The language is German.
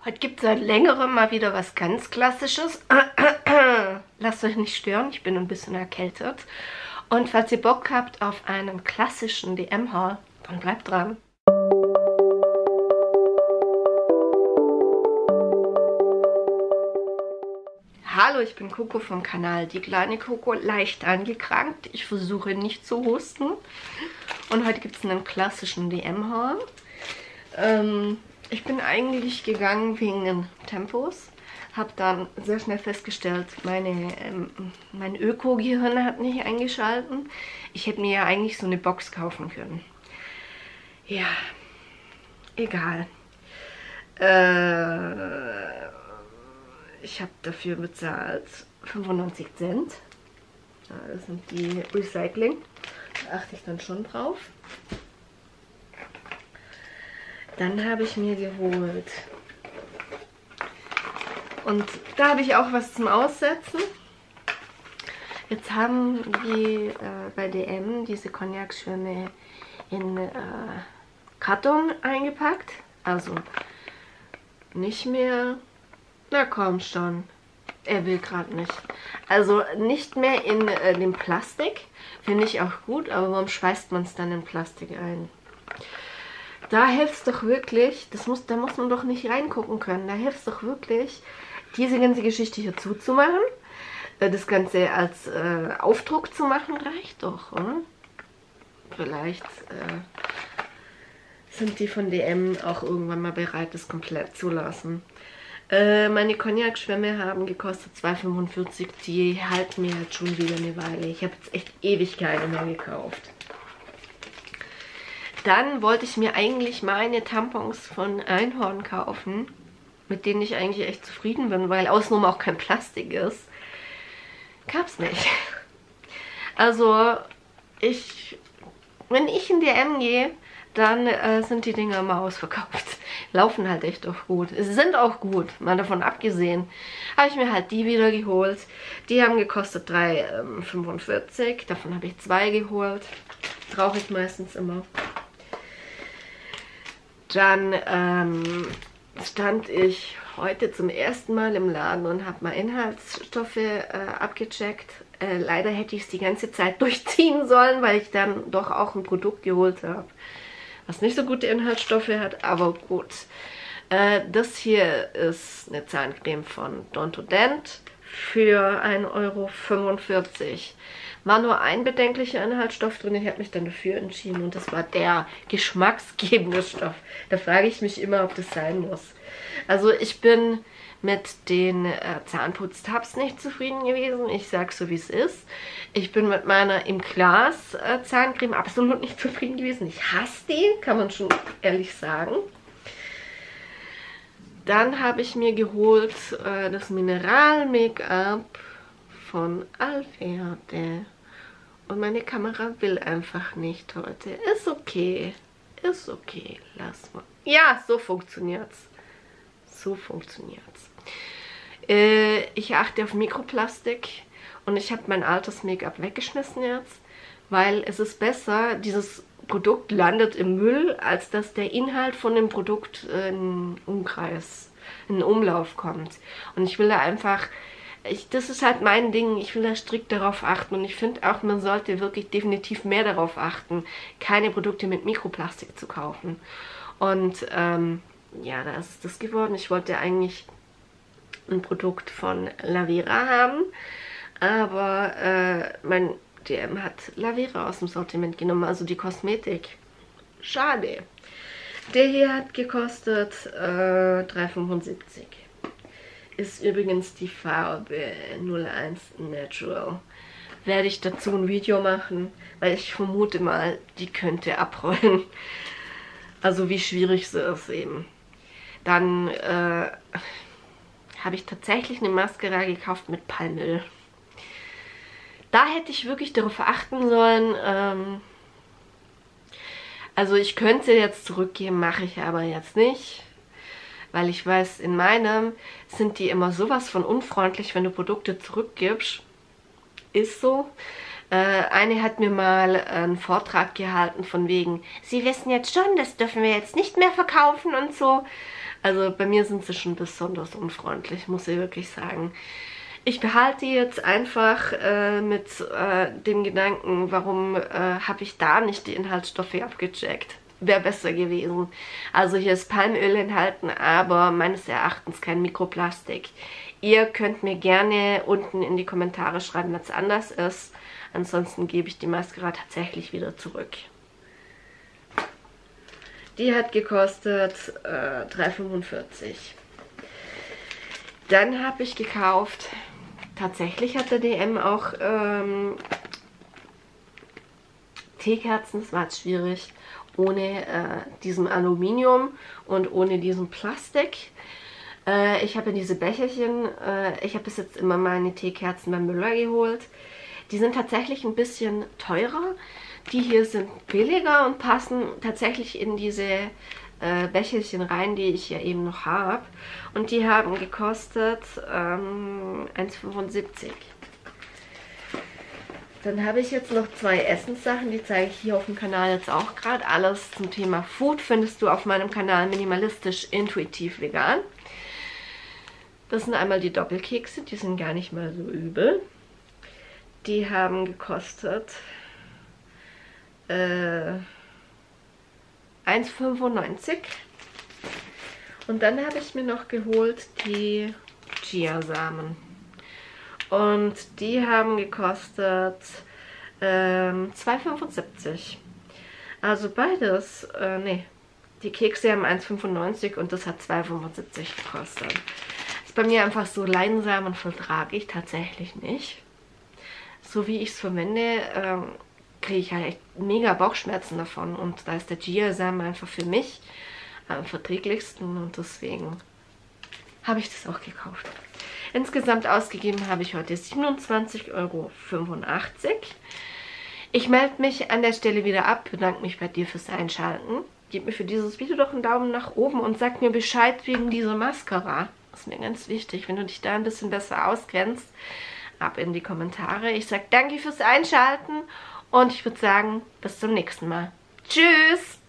Heute gibt es seit längerem mal wieder was ganz Klassisches. Lasst euch nicht stören, ich bin ein bisschen erkältet. Und falls ihr Bock habt auf einen klassischen DM-Haul, dann bleibt dran. Hallo, ich bin Coco vom Kanal Die kleine Coco, leicht angekrankt. Ich versuche nicht zu husten. Und heute gibt es einen klassischen DM-Haul. Ich bin eigentlich gegangen wegen den Tempos. Habe dann sehr schnell festgestellt, mein Öko-Gehirn hat nicht eingeschalten. Ich hätte mir ja eigentlich so eine Box kaufen können. Ja, egal. Ich habe dafür bezahlt 95 Cent. Das sind die Recycling. Da achte ich dann schon drauf. Dann habe ich mir geholt. Und da habe ich auch was zum Aussetzen. Jetzt haben die bei DM diese Cognac-Schirme in Karton eingepackt. Also nicht mehr. Na komm schon. Er will gerade nicht. Also nicht mehr in dem Plastik. Finde ich auch gut, aber warum schweißt man es dann in Plastik ein? Da hilft es doch wirklich, da muss man doch nicht reingucken können. Da hilft es doch wirklich, diese ganze Geschichte hier zuzumachen. Das Ganze als Aufdruck zu machen, reicht doch, oder? Vielleicht sind die von DM auch irgendwann mal bereit, das komplett zu lassen. Meine Cognac-Schwämme haben gekostet 2,45 €. Die halten mir jetzt schon wieder eine Weile. Ich habe jetzt echt ewig keine mehr gekauft. Dann wollte ich mir eigentlich meine Tampons von Einhorn kaufen, mit denen ich eigentlich echt zufrieden bin, weil außenrum auch kein Plastik ist. Gab's nicht. Also, wenn ich in DM gehe, dann sind die Dinger immer ausverkauft. Laufen halt echt auch gut. Sie sind auch gut, mal davon abgesehen. Habe ich mir halt die wieder geholt. Die haben gekostet 3,45 €. Davon habe ich 2 geholt. Brauche ich meistens immer. Dann stand ich heute zum ersten Mal im Laden und habe mal Inhaltsstoffe abgecheckt. Leider hätte ich es die ganze Zeit durchziehen sollen, weil ich dann doch auch ein Produkt geholt habe, was nicht so gute Inhaltsstoffe hat, aber gut. Das hier ist eine Zahncreme von Dent für 1,45 €. War nur ein bedenklicher Inhaltsstoff drin, ich habe mich dann dafür entschieden und das war der geschmacksgebende Stoff. Da frage ich mich immer, ob das sein muss. Also ich bin mit den Zahnputztabs nicht zufrieden gewesen. Ich sage so, wie es ist. Ich bin mit meiner im Glas Zahncreme absolut nicht zufrieden gewesen. Ich hasse die, kann man schon ehrlich sagen. Dann habe ich mir geholt das Mineral-Make-up von Alverde. Und meine Kamera will einfach nicht heute. Ist okay. Ist okay. Lass mal. Ja, so funktioniert's. So funktioniert's. Ich achte auf Mikroplastik und ich habe mein altes Make-up weggeschmissen jetzt, weil es ist besser, dieses Produkt landet im Müll, als dass der Inhalt von dem Produkt in Umlauf kommt. Und ich will da einfach, das ist halt mein Ding, ich will da strikt darauf achten und ich finde auch, man sollte wirklich definitiv mehr darauf achten, keine Produkte mit Mikroplastik zu kaufen. Und ja, da ist es das geworden. Ich wollte eigentlich ein Produkt von Lavera haben, aber mein DM hat Lavera aus dem Sortiment genommen, also die Kosmetik. Schade. Der hier hat gekostet 3,75 €. Ist übrigens die Farbe 01 Natural. Werde ich dazu ein Video machen, weil ich vermute mal, die könnte abrollen. Also wie schwierig sie ist eben. Dann habe ich tatsächlich eine Mascara gekauft mit Palmöl. Da hätte ich wirklich darauf achten sollen. Also ich könnte sie jetzt zurückgeben, mache ich aber jetzt nicht. Weil ich weiß, in meinem sind die immer sowas von unfreundlich, wenn du Produkte zurückgibst. Ist so. Eine hat mir mal einen Vortrag gehalten von wegen, Sie wissen jetzt schon, das dürfen wir jetzt nicht mehr verkaufen und so. Also bei mir sind sie schon besonders unfreundlich, muss ich wirklich sagen. Ich behalte die jetzt einfach mit dem Gedanken, warum habe ich da nicht die Inhaltsstoffe abgecheckt. Wäre besser gewesen. Also hier ist Palmöl enthalten, aber meines Erachtens kein Mikroplastik. Ihr könnt mir gerne unten in die Kommentare schreiben, was anders ist. Ansonsten gebe ich die Mascara tatsächlich wieder zurück. Die hat gekostet 3,45 €. Dann habe ich gekauft, tatsächlich hat der DM auch Teekerzen, das war jetzt schwierig, ohne diesem Aluminium und ohne diesem Plastik. Ich habe ja diese Becherchen, ich habe bis jetzt immer meine Teekerzen beim Müller geholt. Die sind tatsächlich ein bisschen teurer. Die hier sind billiger und passen tatsächlich in diese Becherchen rein, die ich ja eben noch habe. Und die haben gekostet 1,75 €. Dann habe ich jetzt noch 2 Essenssachen, die zeige ich hier auf dem Kanal jetzt auch gerade. Alles zum Thema Food findest du auf meinem Kanal Minimalistisch Intuitiv Vegan. Das sind einmal die Doppelkekse, die sind gar nicht mal so übel. Die haben gekostet 1,95 €. Und dann habe ich mir noch geholt die Chiasamen. Und die haben gekostet 2,75 €. Also beides, die Kekse haben 1,95 € und das hat 2,75 € gekostet. Ist bei mir einfach so, Leinsamen vertrage ich tatsächlich nicht. So wie ich es verwende, kriege ich halt echt mega Bauchschmerzen davon. Und da ist der Chiasamen einfach für mich am verträglichsten und deswegen habe ich das auch gekauft. Insgesamt ausgegeben habe ich heute 27,85 €. Ich melde mich an der Stelle wieder ab, bedanke mich bei dir fürs Einschalten. Gib mir für dieses Video doch einen Daumen nach oben und sag mir Bescheid wegen dieser Mascara. Das ist mir ganz wichtig, wenn du dich da ein bisschen besser auskennst. Ab in die Kommentare. Ich sage danke fürs Einschalten und ich würde sagen, bis zum nächsten Mal. Tschüss!